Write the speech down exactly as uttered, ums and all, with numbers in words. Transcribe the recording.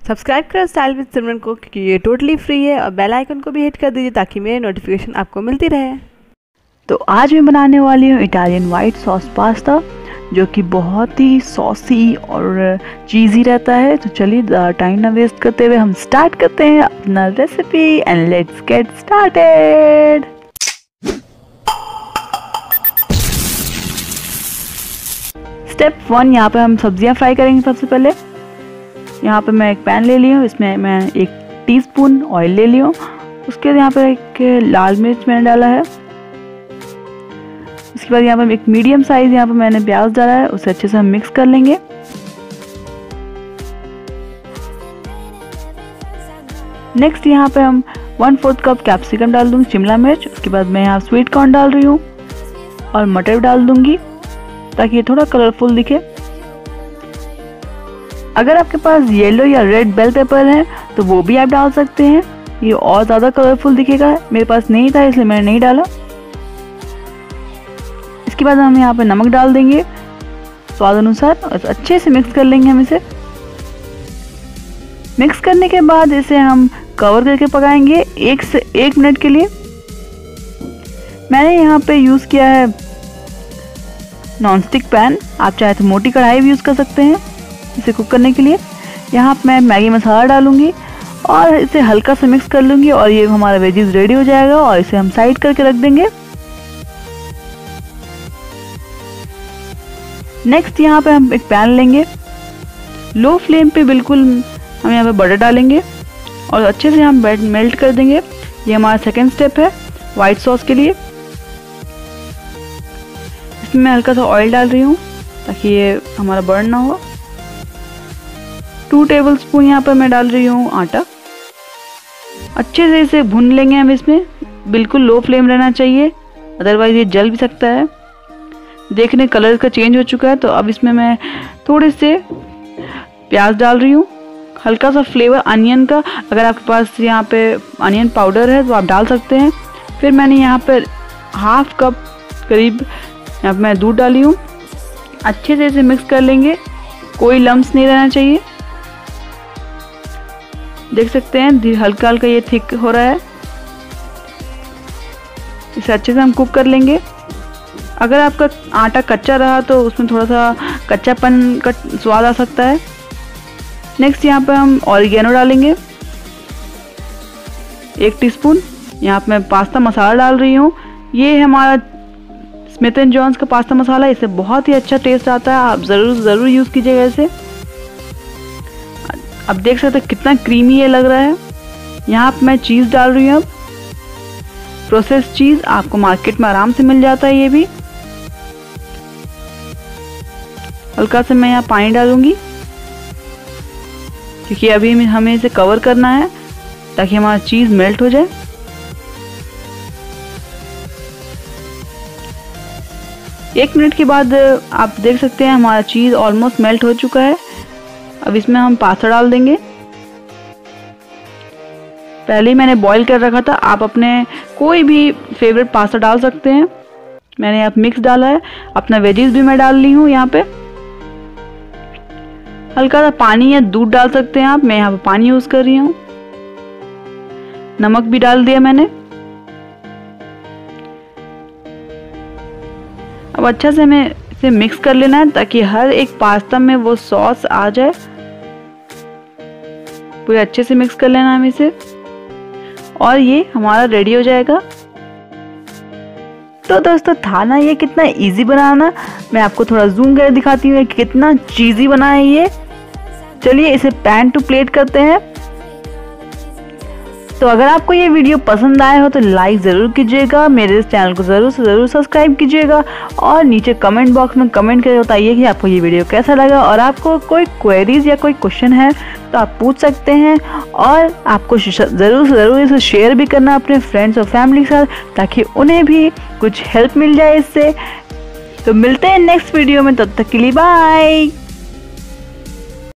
Subscribe करो style with सिमरन को, क्योंकि ये टोटली फ्री है, और बेल आइकन को भी हिट कर दीजिए ताकि मेरे नोटिफिकेशन आपको मिलती रहे। तो आज मैं बनाने वाली हूँ इटालियन वाइट सॉस पास्ता, जो कि बहुत ही सॉसी और चीज़ी रहता है। तो चलिए टाइम ना वेस्ट करते हुए हम स्टार्ट करते हैं अपना recipe and let's get started. Step one, यहाँ पे हम सब्जियां फ्राई करेंगे। सबसे पहले यहाँ पे मैं एक पैन ले ली हूँ, इसमें मैं एक टीस्पून ऑयल ले ली हूँ। उसके बाद यहाँ पे एक लाल मिर्च मैंने डाला है। उसके बाद यहाँ पे एक मीडियम साइज यहाँ पे मैंने प्याज डाला है, उसे अच्छे से हम मिक्स कर लेंगे। नेक्स्ट यहाँ पे हम वन फोर्थ कप कैप्सिकम डाल दूंगी, शिमला मिर्च। उसके बाद मैं यहाँ स्वीट कॉर्न डाल रही हूँ और मटर डाल दूंगी ताकि ये थोड़ा कलरफुल दिखे। अगर आपके पास येलो या रेड बेल पेपर है तो वो भी आप डाल सकते हैं, ये और ज़्यादा कलरफुल दिखेगा। मेरे पास नहीं था इसलिए मैंने नहीं डाला। इसके बाद हम यहाँ पे नमक डाल देंगे स्वाद अनुसार और अच्छे से मिक्स कर लेंगे हम इसे। मिक्स करने के बाद इसे हम कवर करके पकाएंगे एक से एक मिनट के लिए। मैंने यहाँ पे यूज़ किया है नॉनस्टिक पैन, आप चाहे तो मोटी कढ़ाई भी यूज़ कर सकते हैं इसे कुक करने के लिए। यहाँ पे मैं मैगी मसाला डालूंगी और इसे हल्का सा मिक्स कर लूँगी और ये हमारा वेजीज रेडी हो जाएगा और इसे हम साइड करके रख देंगे। नेक्स्ट यहाँ पे हम एक पैन लेंगे, लो फ्लेम पे बिल्कुल हम यहाँ पे बटर डालेंगे और अच्छे से हम मेल्ट कर देंगे। ये हमारा सेकेंड स्टेप है वाइट सॉस के लिए। इसमें मैं हल्का सा ऑयल डाल रही हूँ ताकि ये हमारा बर्न ना हो। टू टेबल स्पून यहाँ पर मैं डाल रही हूँ आटा। अच्छे से इसे भून लेंगे हम, इसमें बिल्कुल लो फ्लेम रहना चाहिए, अदरवाइज ये जल भी सकता है। देखने कलर का चेंज हो चुका है, तो अब इसमें मैं थोड़े से प्याज डाल रही हूँ, हल्का सा फ्लेवर अनियन का। अगर आपके पास यहाँ पे अनियन पाउडर है तो आप डाल सकते हैं। फिर मैंने यहाँ पर हाफ कप करीब यहाँ पे मैं दूध डाली हूँ। अच्छे से इसे मिक्स कर लेंगे, कोई लम्स नहीं रहना चाहिए। देख सकते हैं हल्का हल्का ये थिक हो रहा है। इसे अच्छे से हम कुक कर लेंगे। अगर आपका आटा कच्चा रहा तो उसमें थोड़ा सा कच्चापन का स्वाद आ सकता है। नेक्स्ट यहाँ पे हम ऑरिगेनो डालेंगे एक टीस्पून। यहाँ पे मैं पास्ता मसाला डाल रही हूँ, ये हमारा स्मिथ एंड जॉन्स का पास्ता मसाला, इससे बहुत ही अच्छा टेस्ट आता है, आप ज़रूर ज़रूर यूज़ कीजिएगा इसे। अब देख सकते हैं कितना क्रीमी ये लग रहा है। यहाँ पे मैं चीज़ डाल रही हूँ। अब प्रोसेस चीज़ आपको मार्केट में आराम से मिल जाता है। ये भी हल्का से मैं यहाँ पानी डालूंगी क्योंकि अभी हमें इसे कवर करना है ताकि हमारा चीज़ मेल्ट हो जाए। एक मिनट के बाद आप देख सकते हैं हमारा चीज़ ऑलमोस्ट मेल्ट हो चुका है। अब इसमें हम पास्ता डाल देंगे। पहले ही मैंने बॉईल कर रखा था, आप अपने कोई भी फेवरेट पास्ता डाल सकते हैं। मैंने यहाँ मिक्स डाला है, अपना वेजीज भी मैं डाल ली हूँ। यहाँ पे हल्का सा पानी या दूध डाल सकते हैं आप, मैं यहाँ पे पानी यूज़ कर रही हूँ। नमक भी डाल दिया मैंने। अब अच्छा से हमें इसे मिक्स कर लेना है ताकि हर एक पास्ता में वो सॉस आ जाए। पूरे अच्छे से मिक्स कर लेना है इसे और ये हमारा रेडी हो जाएगा। तो दोस्तों था ना ये कितना इजी बनाना, मैं आपको थोड़ा जूम करके दिखाती हूँ कितना चीज़ी बना है ये। चलिए इसे पैन टू प्लेट करते हैं। तो अगर आपको ये वीडियो पसंद आया हो तो लाइक ज़रूर कीजिएगा, मेरे इस चैनल को ज़रूर से ज़रूर सब्सक्राइब कीजिएगा और नीचे कमेंट बॉक्स में कमेंट करके बताइए कि आपको ये वीडियो कैसा लगा। और आपको कोई क्वेरीज या कोई क्वेश्चन है तो आप पूछ सकते हैं और आपको ज़रूर से ज़रूर इसे शेयर भी करना अपने फ्रेंड्स और फैमिली के साथ ताकि उन्हें भी कुछ हेल्प मिल जाए इससे। तो मिलते हैं नेक्स्ट वीडियो में, तब तक के लिए बाय।